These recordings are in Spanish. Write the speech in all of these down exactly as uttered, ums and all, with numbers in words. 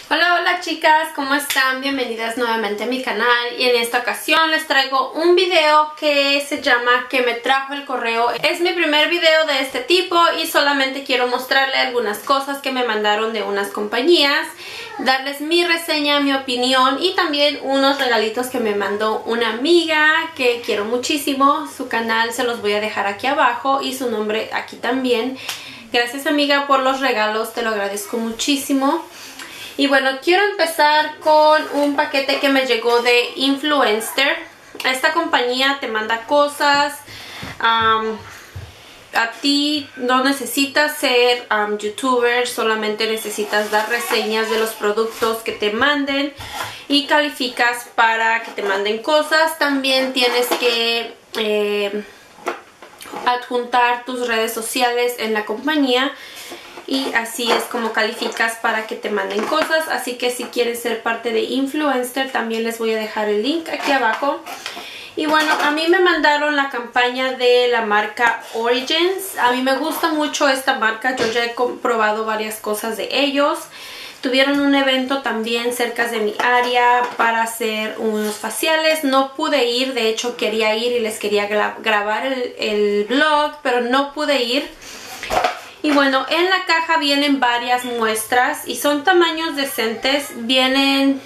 Hola, hola chicas, ¿cómo están? Bienvenidas nuevamente a mi canal y en esta ocasión les traigo un video que se llama ¿Qué me trajo el correo? Es mi primer video de este tipo y solamente quiero mostrarle algunas cosas que me mandaron de unas compañías, darles mi reseña, mi opinión y también unos regalitos que me mandó una amiga que quiero muchísimo. Su canal se los voy a dejar aquí abajo y su nombre aquí también. Gracias amiga por los regalos, te lo agradezco muchísimo. Y bueno, quiero empezar con un paquete que me llegó de Influenster. Esta compañía te manda cosas. Um, a ti no necesitas ser um, youtuber, solamente necesitas dar reseñas de los productos que te manden y calificas para que te manden cosas. También tienes que eh, adjuntar tus redes sociales en la compañía. Y así es como calificas para que te manden cosas. Así que si quieres ser parte de Influenster, también les voy a dejar el link aquí abajo. Y bueno, a mí me mandaron la campaña de la marca Origins. A mí me gusta mucho esta marca. Yo ya he comprobado varias cosas de ellos. Tuvieron un evento también cerca de mi área para hacer unos faciales. No pude ir, de hecho quería ir y les quería gra grabar el, el vlog, pero no pude ir. Y bueno, en la caja vienen varias muestras y son tamaños decentes. Vienen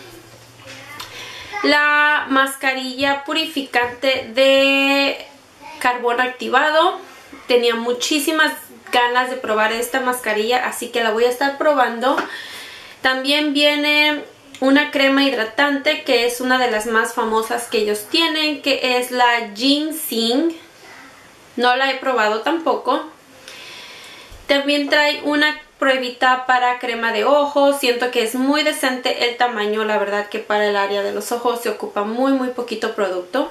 la mascarilla purificante de carbón activado. Tenía muchísimas ganas de probar esta mascarilla, así que la voy a estar probando. También viene una crema hidratante que es una de las más famosas que ellos tienen, que es la Ginseng. No la he probado tampoco. También trae una pruebita para crema de ojos. Siento que es muy decente el tamaño. La verdad que para el área de los ojos se ocupa muy muy poquito producto.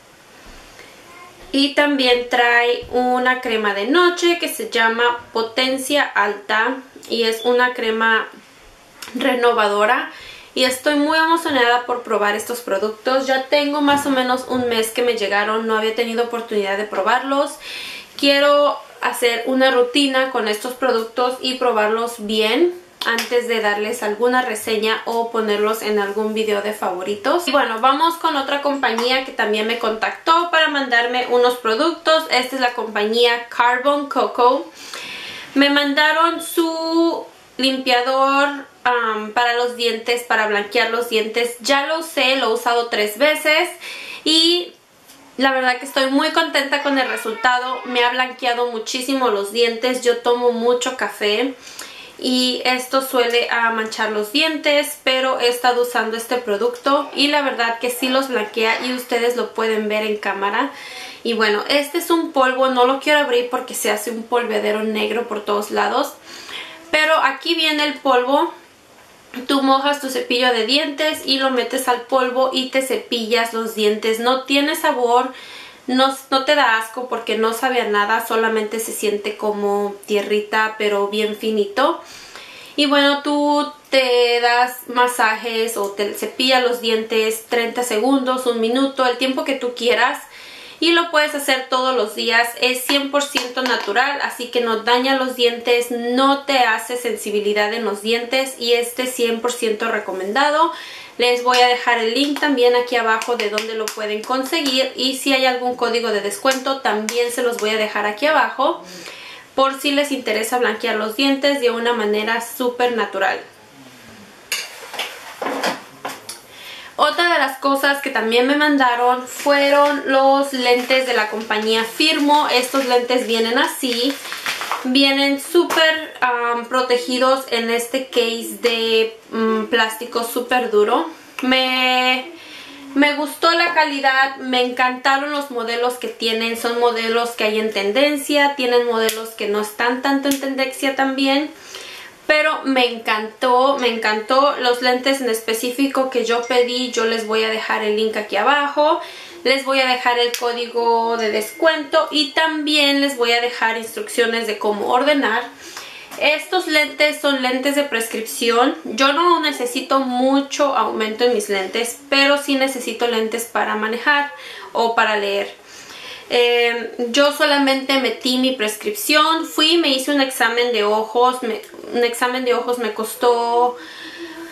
Y también trae una crema de noche que se llama Potencia Alta. Y es una crema renovadora. Y estoy muy emocionada por probar estos productos. Ya tengo más o menos un mes que me llegaron. No había tenido oportunidad de probarlos. Quiero hacer una rutina con estos productos y probarlos bien antes de darles alguna reseña o ponerlos en algún video de favoritos. Y bueno, vamos con otra compañía que también me contactó para mandarme unos productos. Esta es la compañía Carbon Coco. Me mandaron su limpiador um, para los dientes, para blanquear los dientes. Ya lo usé, lo he usado tres veces y la verdad que estoy muy contenta con el resultado. Me ha blanqueado muchísimo los dientes. Yo tomo mucho café y esto suele a manchar los dientes, pero he estado usando este producto y la verdad que sí los blanquea y ustedes lo pueden ver en cámara. Y bueno, este es un polvo, no lo quiero abrir porque se hace un polvedero negro por todos lados, pero aquí viene el polvo. Tú mojas tu cepillo de dientes y lo metes al polvo y te cepillas los dientes. No tiene sabor, no, no te da asco porque no sabe a nada, solamente se siente como tierrita pero bien finito. Y bueno, tú te das masajes o te cepillas los dientes treinta segundos, un minuto, el tiempo que tú quieras. Y lo puedes hacer todos los días, es cien por ciento natural, así que no daña los dientes, no te hace sensibilidad en los dientes y este es cien por ciento recomendado. Les voy a dejar el link también aquí abajo de donde lo pueden conseguir y si hay algún código de descuento también se los voy a dejar aquí abajo por si les interesa blanquear los dientes de una manera súper natural. Otra de las cosas que también me mandaron fueron los lentes de la compañía Firmo. Estos lentes vienen así. Vienen súper um, protegidos en este case de um, plástico súper duro. Me, me gustó la calidad, me encantaron los modelos que tienen. Son modelos que hay en tendencia, tienen modelos que no están tanto en tendencia también. Pero me encantó, me encantó los lentes en específico que yo pedí. Yo les voy a dejar el link aquí abajo. Les voy a dejar el código de descuento y también les voy a dejar instrucciones de cómo ordenar. Estos lentes son lentes de prescripción. Yo no necesito mucho aumento en mis lentes, pero sí necesito lentes para manejar o para leer. Eh, yo solamente metí mi prescripción, fui, me hice un examen de ojos, me, un examen de ojos me costó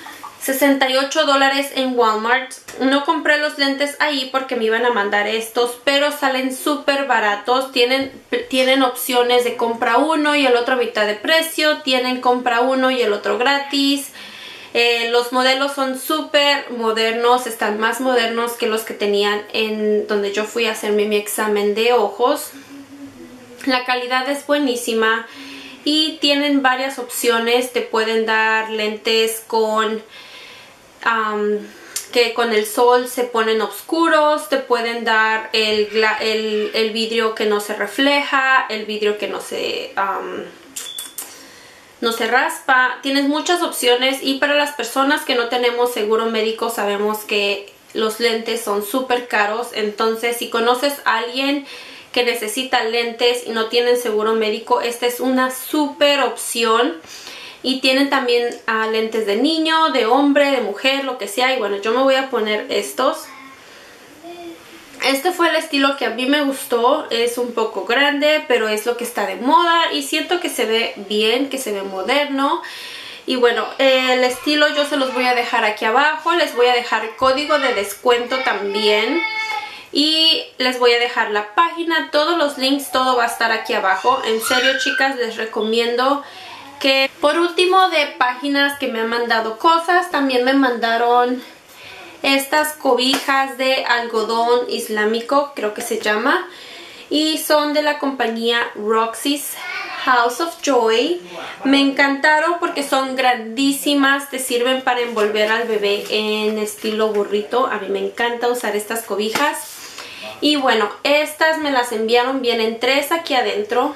sesenta y ocho dólares en Walmart. No compré los lentes ahí porque me iban a mandar estos, pero salen súper baratos. Tienen, tienen opciones de compra uno y el otro a mitad de precio. Tienen compra uno y el otro gratis. Eh, los modelos son súper modernos, están más modernos que los que tenían en donde yo fui a hacerme mi examen de ojos. La calidad es buenísima y tienen varias opciones. Te pueden dar lentes con um, que con el sol se ponen oscuros, te pueden dar el, el, el vidrio que no se refleja, el vidrio que no se... Um, no se raspa. Tienes muchas opciones y para las personas que no tenemos seguro médico sabemos que los lentes son súper caros. Entonces si conoces a alguien que necesita lentes y no tienen seguro médico, esta es una súper opción. Y tienen también uh, lentes de niño, de hombre, de mujer, lo que sea. Y bueno, yo me voy a poner estos. Este fue el estilo que a mí me gustó. Es un poco grande, pero es lo que está de moda y siento que se ve bien, que se ve moderno. Y bueno, el estilo yo se los voy a dejar aquí abajo. Les voy a dejar código de descuento también. Y les voy a dejar la página, todos los links, todo va a estar aquí abajo. En serio, chicas, les recomiendo que... Por último, de páginas que me han mandado cosas, también me mandaron estas cobijas de algodón islámico, creo que se llama. Y son de la compañía Roxy's House of Joy. Me encantaron porque son grandísimas, te sirven para envolver al bebé en estilo burrito. A mí me encanta usar estas cobijas. Y bueno, estas me las enviaron, vienen tres aquí adentro.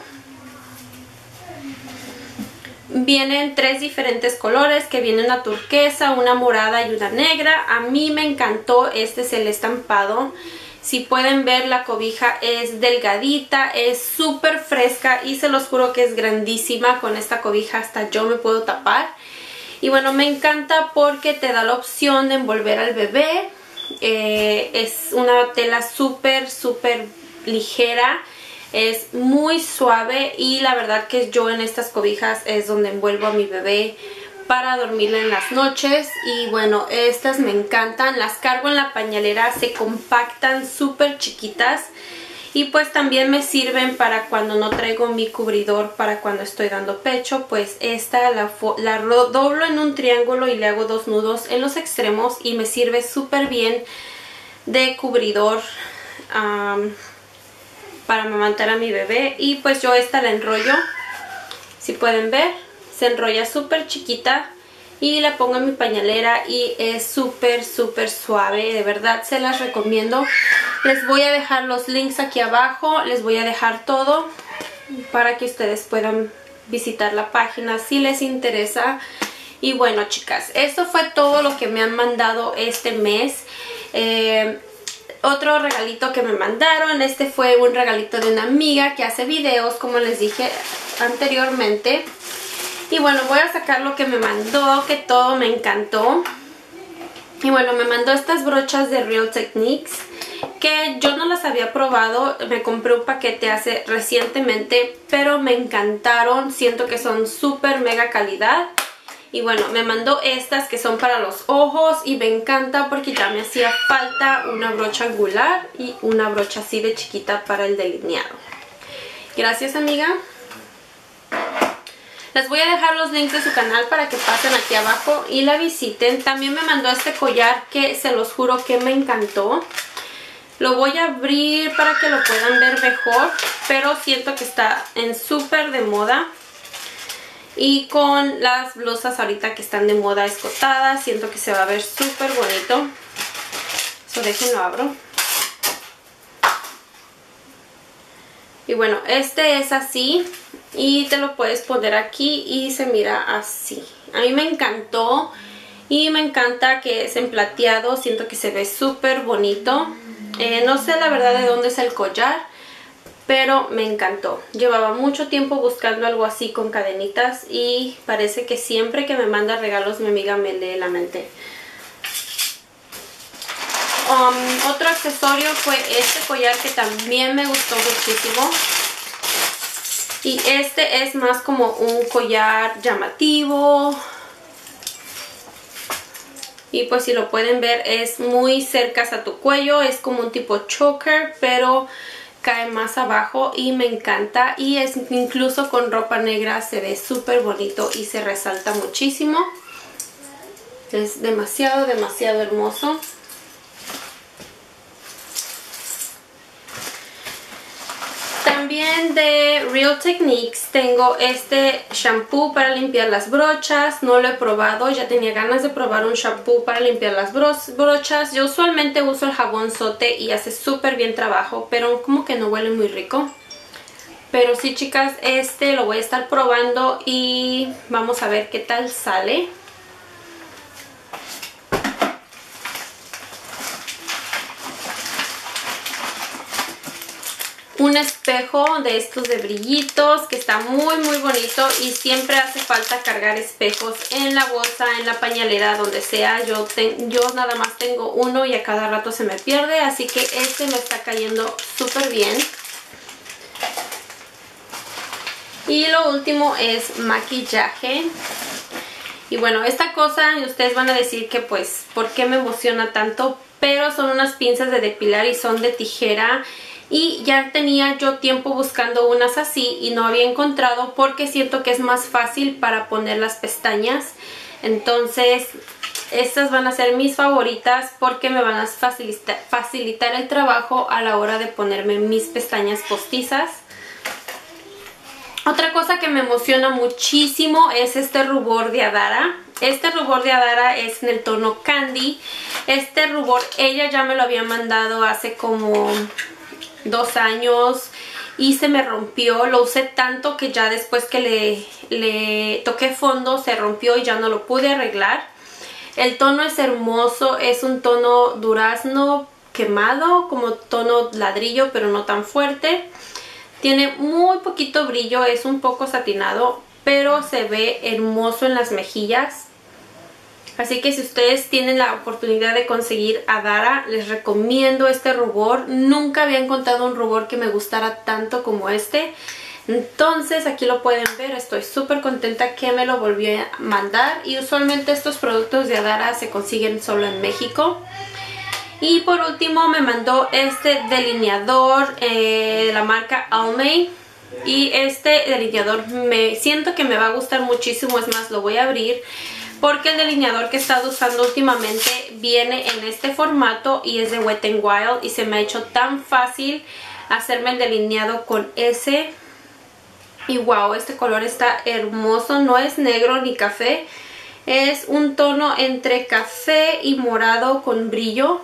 Vienen tres diferentes colores, que viene una turquesa, una morada y una negra. A mí me encantó, este es el estampado. Si pueden ver, la cobija es delgadita, es súper fresca y se los juro que es grandísima. Con esta cobija hasta yo me puedo tapar. Y bueno, me encanta porque te da la opción de envolver al bebé. Eh, es una tela súper, súper ligera. Es muy suave y la verdad que yo en estas cobijas es donde envuelvo a mi bebé para dormirle en las noches. Y bueno, estas me encantan. Las cargo en la pañalera, se compactan, súper chiquitas. Y pues también me sirven para cuando no traigo mi cubridor para cuando estoy dando pecho. Pues esta la, la doblo en un triángulo y le hago dos nudos en los extremos y me sirve súper bien de cubridor um, para amamantar a mi bebé. Y pues yo esta la enrollo, si pueden ver, se enrolla súper chiquita y la pongo en mi pañalera y es súper súper suave. De verdad se las recomiendo. Les voy a dejar los links aquí abajo, les voy a dejar todo para que ustedes puedan visitar la página si les interesa. Y bueno, chicas, esto fue todo lo que me han mandado este mes. Eh, otro regalito que me mandaron, este fue un regalito de una amiga que hace videos, como les dije anteriormente. Y bueno, voy a sacar lo que me mandó, que todo me encantó. Y bueno, me mandó estas brochas de Real Techniques, que yo no las había probado. Me compré un paquete hace recientemente, pero me encantaron. Siento que son súper mega calidad. Y bueno, me mandó estas que son para los ojos y me encanta porque ya me hacía falta una brocha angular y una brocha así de chiquita para el delineado. Gracias, amiga. Les voy a dejar los links de su canal para que pasen aquí abajo y la visiten. También me mandó este collar que se los juro que me encantó. Lo voy a abrir para que lo puedan ver mejor, pero siento que está en súper de moda. Y con las blusas ahorita que están de moda escotadas, siento que se va a ver súper bonito. So, déjenlo abro. Y bueno, este es así y te lo puedes poner aquí y se mira así. A mí me encantó y me encanta que es en plateado, siento que se ve súper bonito. Eh, no sé la verdad de dónde es el collar, pero me encantó. Llevaba mucho tiempo buscando algo así con cadenitas y parece que siempre que me manda regalos mi amiga me lee la mente. Um, otro accesorio fue este collar que también me gustó muchísimo. Y este es más como un collar llamativo. Y pues si lo pueden ver es muy cerca a tu cuello, es como un tipo choker, pero cae más abajo y me encanta. Y es incluso con ropa negra se ve súper bonito y se resalta muchísimo. Es demasiado, demasiado hermoso. También de Real Techniques tengo este shampoo para limpiar las brochas. No lo he probado, ya tenía ganas de probar un shampoo para limpiar las bro brochas. Yo usualmente uso el jabón Sote y hace súper bien trabajo, pero como que no huele muy rico. Pero sí, chicas, este lo voy a estar probando y vamos a ver qué tal sale. Un espejo de estos de brillitos que está muy muy bonito y siempre hace falta cargar espejos en la bolsa, en la pañalera, donde sea. Yo, ten, yo nada más tengo uno y a cada rato se me pierde, así que este me está cayendo súper bien. Y lo último es maquillaje. Y bueno, esta cosa ustedes van a decir que pues, ¿por qué me emociona tanto? Pero son unas pinzas de depilar y son de tijera. Y ya tenía yo tiempo buscando unas así y no había encontrado porque siento que es más fácil para poner las pestañas. Entonces estas van a ser mis favoritas porque me van a facilitar, facilitar el trabajo a la hora de ponerme mis pestañas postizas. Otra cosa que me emociona muchísimo es este rubor de Adara. Este rubor de Adara es en el tono Candy. Este rubor ella ya me lo había mandado hace como dos años y se me rompió. Lo usé tanto que ya después que le, le toqué fondo se rompió y ya no lo pude arreglar. El tono es hermoso, es un tono durazno quemado, como tono ladrillo, pero no tan fuerte. Tiene muy poquito brillo, es un poco satinado, pero se ve hermoso en las mejillas. Así que si ustedes tienen la oportunidad de conseguir Adara, les recomiendo este rubor. Nunca había encontrado un rubor que me gustara tanto como este. Entonces aquí lo pueden ver, estoy súper contenta que me lo volvió a mandar. Y usualmente estos productos de Adara se consiguen solo en México. Y por último me mandó este delineador eh, de la marca Almay. Y este delineador me siento que me va a gustar muchísimo, es más, lo voy a abrir. Porque el delineador que he estado usando últimamente viene en este formato y es de Wet n Wild. Y se me ha hecho tan fácil hacerme el delineado con ese. Y wow, este color está hermoso. No es negro ni café. Es un tono entre café y morado con brillo.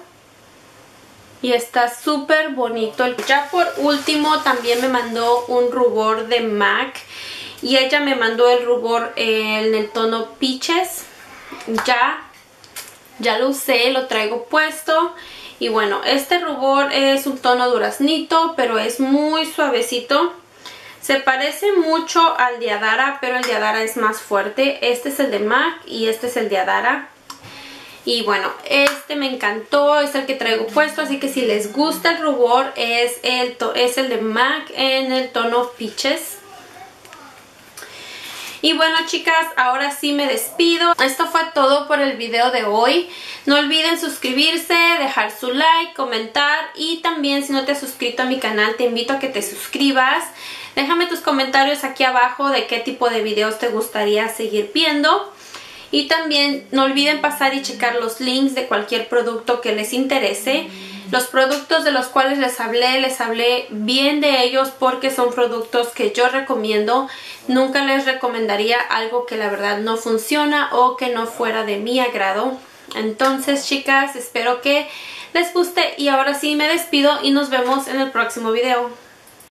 Y está súper bonito. Ya por último también me mandó un rubor de MAC. Y ella me mandó el rubor en el tono Peaches. Ya, ya lo usé, lo traigo puesto. Y bueno, este rubor es un tono duraznito, pero es muy suavecito. Se parece mucho al de Adara, pero el de Adara es más fuerte. Este es el de MAC y este es el de Adara. Y bueno, este me encantó, es el que traigo puesto, así que si les gusta el rubor es el, es el de MAC en el tono Peaches. Y bueno, chicas, ahora sí me despido. Esto fue todo por el video de hoy. No olviden suscribirse, dejar su like, comentar. Y también si no te has suscrito a mi canal, te invito a que te suscribas. Déjame tus comentarios aquí abajo de qué tipo de videos te gustaría seguir viendo. Y también no olviden pasar y checar los links de cualquier producto que les interese. Los productos de los cuales les hablé, les hablé bien de ellos porque son productos que yo recomiendo. Nunca les recomendaría algo que la verdad no funciona o que no fuera de mi agrado. Entonces, chicas, espero que les guste y ahora sí me despido y nos vemos en el próximo video.